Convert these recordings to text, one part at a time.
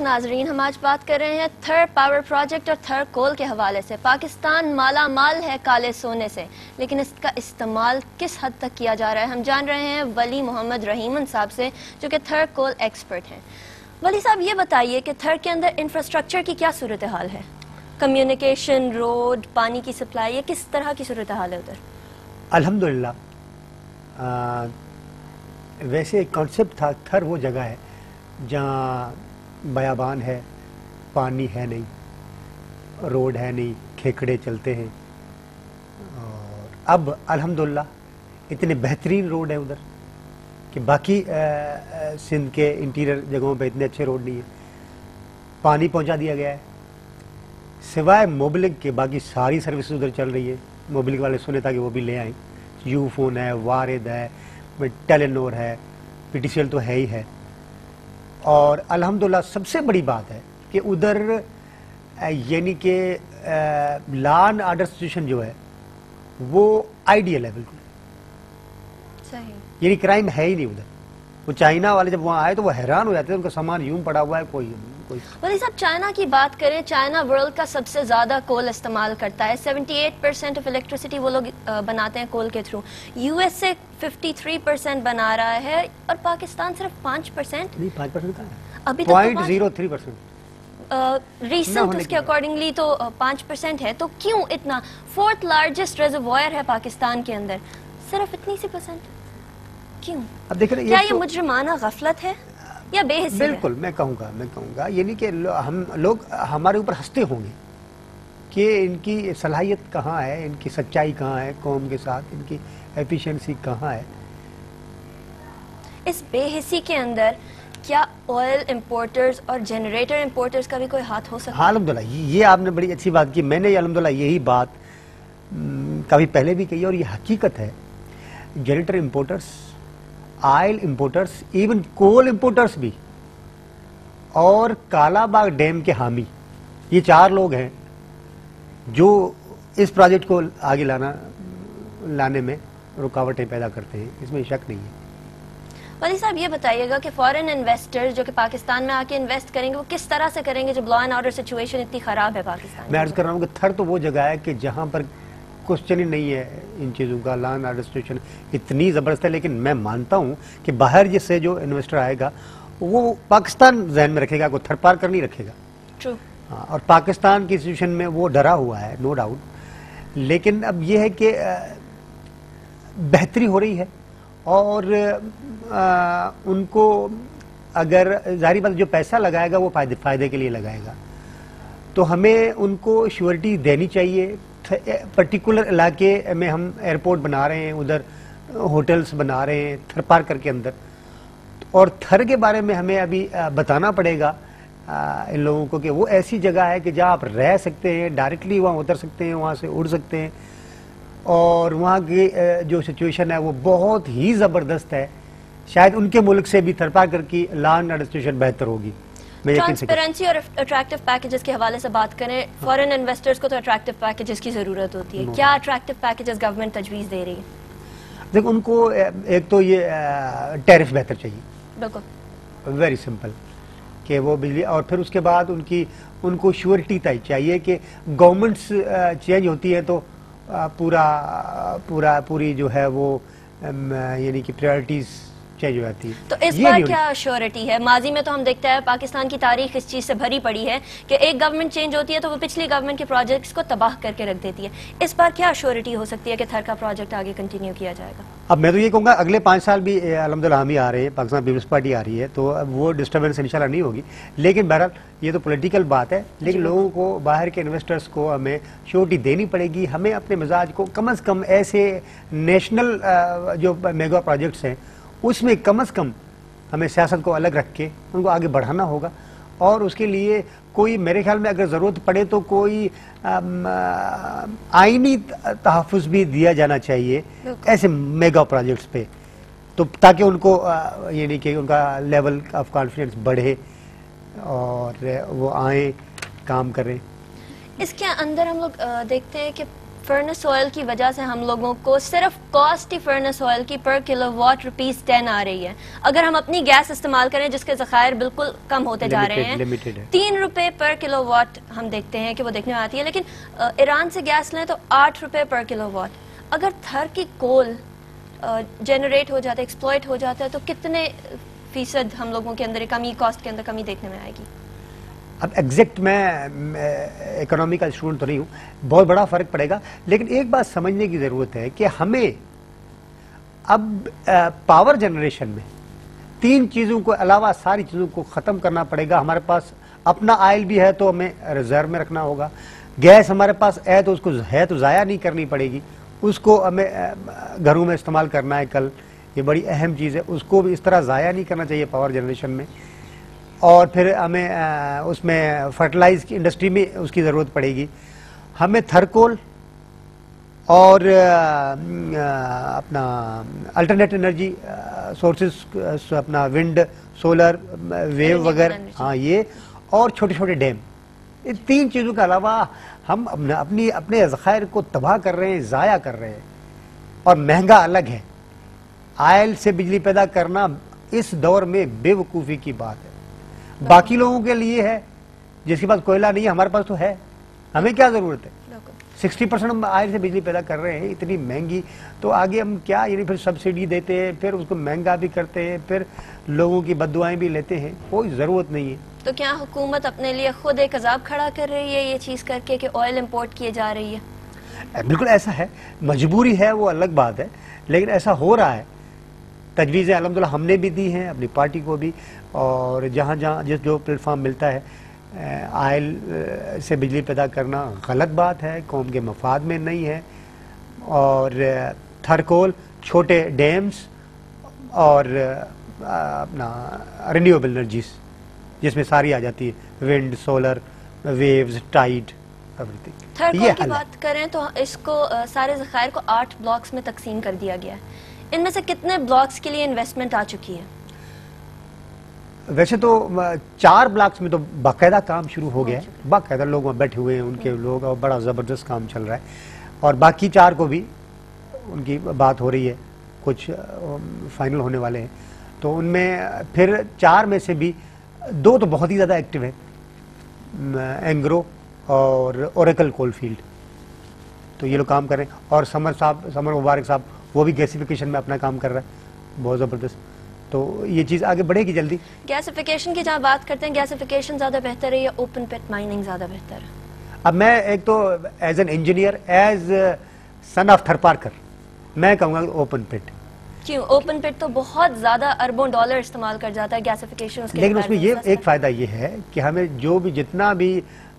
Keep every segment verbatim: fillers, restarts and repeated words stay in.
नाजरीन, हम आज बात कर रहे हैं थर पावर प्रोजेक्ट और थर कोल के हवाले से। पाकिस्तान माला माल है काले सोने से, लेकिन इसका इस्तेमाल किस हद तक किया जा रहा है हम जान रहे हैं वली मोहम्मद रहीमन साहब से, जो कि थर कोल एक्सपर्ट हैं। वली साहब, ये बताइए कि थर के अंदर इंफ्रास्ट्रक्चर की क्या सूरत हाल है? कम्युनिकेशन, रोड, पानी की सप्लाई, ये किस तरह की सूरत हाल है उधर? अल्हम्दुलिल्लाह, वैसे कॉन्सेप्ट था थर वो जगह है जहाँ बयाबान है, पानी है नहीं, रोड है नहीं, खेकड़े चलते हैं। और अब अल्हम्दुलिल्लाह इतने बेहतरीन रोड है उधर कि बाकी सिंध के इंटीरियर जगहों पे इतने अच्छे रोड नहीं है। पानी पहुंचा दिया गया है, सिवाय मोबिलिक के बाकी सारी सर्विस उधर चल रही है। मोबिलिक वाले सुने था कि वो भी ले आए। यू फोन है, वारिद है, टेलीनोर है, पीटीसीएल तो है ही है। और अल्हम्दुलिल्लाह सबसे बड़ी बात है कि उधर यानी कि लॉ एंड ऑर्डर सिचुएशन जो है वो आइडियल है, बिल्कुल सही, यानी क्राइम है ही नहीं उधर। वो चाइना वाले जब वहाँ आए तो वो हैरान हो जाते हैं, उनका सामान यूं पड़ा हुआ है, कोई कोई वली साहब, चाइना की बात करें, चाइना वर्ल्ड का सबसे ज्यादा कोल इस्तेमाल करता है। अठहत्तर परसेंट ऑफ इलेक्ट्रिसिटी वो लोग बनाते हैं कोल के थ्रू। यूएसए तिरेपन परसेंट बना रहा है और पाकिस्तान सिर्फ पाँच परसेंट। नहीं, पाँच परसेंट का है अभी point zero three percent recent उसके अकॉर्डिंगली तो पाँच परसेंट है। तो क्यों इतना? फोर्थ लार्जेस्ट रिजर्वॉयर है पाकिस्तान के अंदर, सिर्फ इतनी सी परसेंट क्यों? अब देख रहे क्या ये तो, मुजरिमाना गफलत है या बेहिस्सी? बिल्कुल, मैं कहूँगा मैं कहूँगा यानी कि लो, हम लोग हमारे ऊपर हंसते होंगे कि इनकी सलाहियत कहाँ है, इनकी सच्चाई कहाँ है, कौम के साथ इनकी एफिशिएंसी कहाँ है। इस बेहिस्सी के अंदर क्या ऑयल इंपोर्टर्स और जनरेटर इंपोर्टर्स का भी कोई हाथ हो सकता है? हाँ, अल्हम्दुलिल्लाह, ये आपने बड़ी अच्छी बात की। मैंने अल्हम्दुलिल्लाह यही बात कभी पहले भी कही और ये हकीकत है। Generator importers, oil importers, even coal importers भी, और कालाबाग डैम के हामी, ये चार लोग हैं जो इस प्रोजेक्ट को आगे लाना लाने में रुकावटें पैदा करते हैं, इसमें शक नहीं है। वली साहब, ये बताइएगा कि फॉरेन इन्वेस्टर्स जो कि पाकिस्तान में आके इन्वेस्ट करेंगे वो किस तरह से करेंगे जब लॉ एंड ऑर्डर सिचुएशन इतनी खराब है पाकिस्तान? मैं अर्ज कर रहा हूँ कि थर तो वो जगह है कि जहाँ पर क्वेश्चन ही नहीं है इन चीज़ों का। लॉ एंड ऑर्डर सिचुएशन इतनी ज़बरदस्त है, लेकिन मैं मानता हूँ कि बाहर जिससे जो इन्वेस्टर आएगा वो पाकिस्तान जहन में रखेगा, कोई थर पार कर नहीं रखेगा। ट्रू। हाँ, और पाकिस्तान की सिचुएशन में वो डरा हुआ है, नो डाउट। लेकिन अब ये है कि बेहतरी हो रही है और आ, उनको अगर जाहिर बात जो पैसा लगाएगा वो फायदे फायदे के लिए लगाएगा, तो हमें उनको श्योरिटी देनी चाहिए। पर्टिकुलर इलाके में हम एयरपोर्ट बना रहे हैं, उधर होटल्स बना रहे हैं थर पार्कर के अंदर, और थर के बारे में हमें अभी बताना पड़ेगा इन लोगों को कि वो ऐसी जगह है कि जहाँ आप रह सकते हैं, डायरेक्टली वहाँ उतर सकते हैं, वहाँ से उड़ सकते हैं, और वहाँ की जो सिचुएशन है वो बहुत ही ज़बरदस्त है। शायद उनके मुल्क से भी थर पार्कर की लॉ एंड ऑर्डर सिचुएशन बेहतर होगी। ट्रांसपेरेंसी और अट्रैक्टिव पैकेजेस के हवाले से बात करें, फॉरेन इन्वेस्टर्स को तो अट्रैक्टिव पैकेजेस की जरूरत होती है। क्या अट्रैक्टिव पैकेजेस गवर्नमेंट तजवीज़ दे रही है? देखो, उनको एक तो ये टैरिफ बेहतर चाहिए, बिल्कुल वेरी सिंपल, कि वो बिजली, और फिर उसके बाद उनकी उनको श्योरिटी तय चाहिए कि गवर्नमेंट्स चेंज होती है तो पूरा पूरा पूरी जो है वो यानी कि प्रायोरिटीज चेंज हो जाती है। तो इस बार क्या श्योरिटी है? माजी में तो हम देखते हैं पाकिस्तान की तारीख इस चीज से भरी पड़ी है कि एक गवर्नमेंट चेंज होती है तो वो पिछली गवर्नमेंट के प्रोजेक्ट्स को तबाह करके रख देती है। इस बार क्या श्योरिटी हो सकती है कि थर का प्रोजेक्ट आगे कंटिन्यू किया जाएगा? अब मैं तो ये कहूँगा अगले पाँच साल भी अल्हम्दुलिल्लाह हम ही आ रहे हैं, पाकिस्तान पीपल्स पार्टी आ रही है, तो वो डिस्टर्बेंस इंशाल्लाह नहीं होगी। लेकिन बहरहाल ये तो पॉलिटिकल बात है, लेकिन लोगों को, बाहर के इन्वेस्टर्स को हमें श्योरिटी देनी पड़ेगी। हमें अपने मिजाज को कम अज़ कम ऐसे नेशनल जो मेगा प्रोजेक्ट्स हैं उसमें कम अज़ कम हमें सियासत को अलग रख के उनको आगे बढ़ाना होगा। और उसके लिए कोई, मेरे ख्याल में अगर ज़रूरत पड़े तो कोई आईनी तहफ़्फ़ुज़ भी दिया जाना चाहिए ऐसे मेगा प्रोजेक्ट्स पे, तो ताकि उनको यानी कि उनका लेवल ऑफ कॉन्फिडेंस बढ़े और वो आए काम करें। इसके अंदर हम लोग देखते हैं कि फर्नेस ऑयल की वजह से हम लोगों को सिर्फ कॉस्ट ही फर्नेस ऑयल की पर किलो वाट रुपीज टेन आ रही है। अगर हम अपनी गैस इस्तेमाल करें जिसके ज़खायर बिल्कुल कम होते जा रहे हैं, तीन रुपए पर किलो वाट हम देखते हैं कि वो देखने में आती है, लेकिन ईरान से गैस लें तो आठ रुपए पर किलो वाट। अगर थर की कोल जनरेट हो जाता है, एक्सप्लॉइट हो जाता है, तो कितने फीसद हम लोगों के अंदर कमी, कॉस्ट के अंदर कमी देखने में आएगी? अब एग्जैक्ट मैं इकोनॉमी का स्टूडेंट तो नहीं हूँ, बहुत बड़ा फर्क पड़ेगा, लेकिन एक बात समझने की ज़रूरत है कि हमें अब पावर जनरेशन में तीन चीज़ों को अलावा सारी चीज़ों को ख़त्म करना पड़ेगा। हमारे पास अपना ऑयल भी है तो हमें रिजर्व में रखना होगा, गैस हमारे पास है तो उसको है तो ज़ाया नहीं करनी पड़ेगी, उसको हमें घरों में इस्तेमाल करना है कल, ये बड़ी अहम चीज़ है, उसको भी इस तरह ज़ाया नहीं करना चाहिए पावर जनरेशन में। और फिर हमें आ, उसमें फर्टिलाइज की इंडस्ट्री में उसकी ज़रूरत पड़ेगी। हमें थर्कोल और आ, अपना अल्टरनेट एनर्जी सोर्सेस, अपना विंड, सोलर, वेव वगैरह, हाँ ये, और छोटे छोटे डैम, इन तीन चीज़ों के अलावा हम अपनी अपने ज़खायर को तबाह कर रहे हैं, ज़ाया कर रहे हैं। और महंगा अलग है, आयल से बिजली पैदा करना इस दौर में बेवकूफ़ी की बात है। बाकी लोगों के लिए है, जिसके पास कोयला नहीं है, हमारे पास तो है, हमें क्या जरूरत है? सिक्सटी परसेंट हम आयल से बिजली पैदा कर रहे हैं, इतनी महंगी, तो आगे हम क्या, यानी फिर सब्सिडी देते हैं, फिर उसको महंगा भी करते हैं, फिर लोगों की बददुआएं भी लेते हैं, कोई ज़रूरत नहीं है। तो क्या हुकूमत अपने लिए खुद एक अजाब खड़ा कर रही है ये चीज़ करके कि ऑयल इम्पोर्ट किए जा रही है? बिल्कुल ऐसा है, मजबूरी है वो अलग बात है, लेकिन ऐसा हो रहा है। तजवीज़ें अल्हम्दुलिल्लाह हमने भी दी हैं, अपनी पार्टी को भी, और जहाँ जहाँ जिस जो प्लेटफॉर्म मिलता है, आयल से बिजली पैदा करना गलत बात है, कौम के मफाद में नहीं है। और थर्कोल, छोटे डैम्स और अपना रिन्यूएबल एनर्जीज जिसमें सारी आ जाती है, wind, solar, waves, tide, everything. Thar coal की बात करें तो इसको सारे ज़खायर को आठ ब्लॉक्स में तकसीम कर दिया गया है। इनमें से कितने ब्लॉक्स के लिए इन्वेस्टमेंट आ चुकी है? वैसे तो चार ब्लॉक्स में तो बाकायदा काम शुरू हो गया है, बाकायदा लोग वहाँ बैठे हुए हैं, उनके लोग, और बड़ा ज़बरदस्त काम चल रहा है। और बाकी चार को भी उनकी बात हो रही है, कुछ फाइनल होने वाले हैं। तो उनमें फिर चार में से भी दो तो बहुत ही ज़्यादा एक्टिव है, एंग्रो और ओरेकल कोलफील्ड, तो ये लोग काम कर रहे हैं। और समर साहब, समर मुबारक साहब, वो भी गैसिफिकेशन में अपना काम कर रहा है, बहुत ज़बरदस्त। तो ये चीज़ आगे बढ़ेगी जल्दी। गैसिफिकेशन की जहाँ बात करते हैं, गैसिफिकेशन ज़्यादा बेहतर है या ओपन पिट माइनिंग ज़्यादा बेहतर है? अब मैं एक तो as an engineer, as son of Tharparkar, मैं कहूँगा ओपन पिट। क्यों? ओपन पिट तो बहुत ज़्यादा अरबों डॉलर इस्तेमाल कर जाता है गैसिफिकेशन उसके, लेकिन उसमें ये एक फ़ायदा ये है कि हमें जो भी जितना भी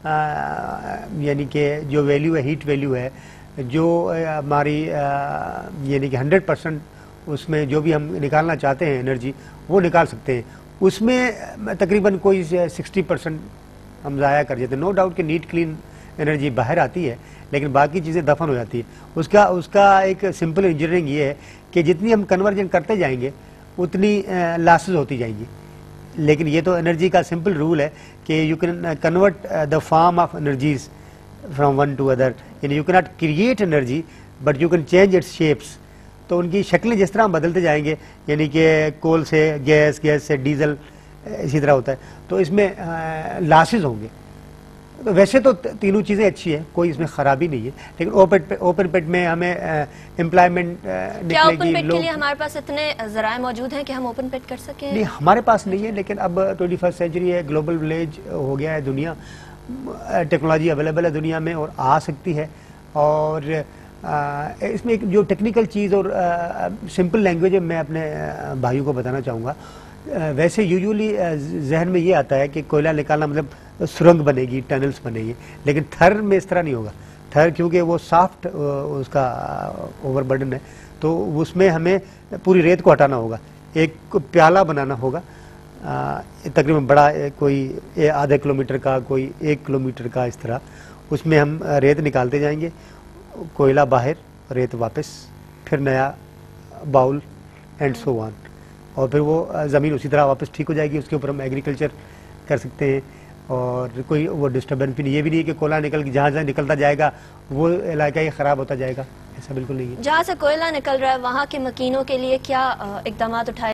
यानी कि जो वैल्यू है, हीट वैल्यू है, जो हमारी यानी कि हंड्रेड परसेंट उसमें जो भी हम निकालना चाहते हैं एनर्जी, वो निकाल सकते हैं। उसमें तकरीबन कोई सिक्सटी परसेंट हम ज़ाया कर देते हैं। नो डाउट कि नीट क्लीन एनर्जी बाहर आती है, लेकिन बाकी चीज़ें दफन हो जाती है। उसका उसका एक सिंपल इंजीनियरिंग ये है कि जितनी हम कन्वर्जन करते जाएंगे उतनी लॉसेस होती जाएंगी। लेकिन ये तो एनर्जी का सिंपल रूल है कि you can convert the form of energies from one to other, यानी you can not create energy but you can change its shapes. तो उनकी शक्लें जिस तरह बदलते जाएंगे, यानी कि कोल से गैस, गैस से डीजल, इसी तरह होता है, तो इसमें लॉसेस होंगे। तो वैसे तो तीनों चीज़ें अच्छी हैं, कोई इसमें ख़राबी नहीं है, लेकिन ओपन पे, ओपन पिट में हमें एम्प्लॉयमेंट निकलेगी। क्या ओपन पिट के लिए हमारे पास इतने ज़राए मौजूद हैं कि हम ओपन पिट कर सकें? नहीं, हमारे पास नहीं है, लेकिन अब ट्वेंटी फर्स्ट सेंचुरी है, ग्लोबल विलेज हो गया है दुनिया, टेक्नोलॉजी अवेलेबल है दुनिया में और आ सकती है। और आ, इसमें एक जो टेक्निकल चीज़ और सिंपल लैंग्वेज है, मैं अपने भाइयों को बताना चाहूँगा। वैसे यूजुअली जहन में ये आता है कि कोयला निकालना मतलब सुरंग बनेगी, टनल्स बनेगी, लेकिन थर में इस तरह नहीं होगा। थर क्योंकि वो सॉफ्ट उसका ओवरबर्डन है, तो उसमें हमें पूरी रेत को हटाना होगा, एक प्याला बनाना होगा तकरीबन बड़ा, कोई आधा किलोमीटर का, कोई एक किलोमीटर का, इस तरह। उसमें हम रेत निकालते जाएंगे, कोयला बाहर, रेत वापस, फिर नया बाउल एंड सो ऑन, और फिर वो ज़मीन उसी तरह वापस ठीक हो जाएगी। उसके ऊपर हम एग्रीकल्चर कर सकते हैं और कोई वो डिस्टर्बेंस भी नहीं, ये भी नहीं है कि कोयला निकल जहाँ जहाँ निकलता जाएगा वो इलाका ही ख़राब होता जाएगा, ऐसा बिल्कुल नहीं है। जहाँ से कोयला निकल रहा है वहाँ के मकीनों के लिए क्या इकदाम उठाए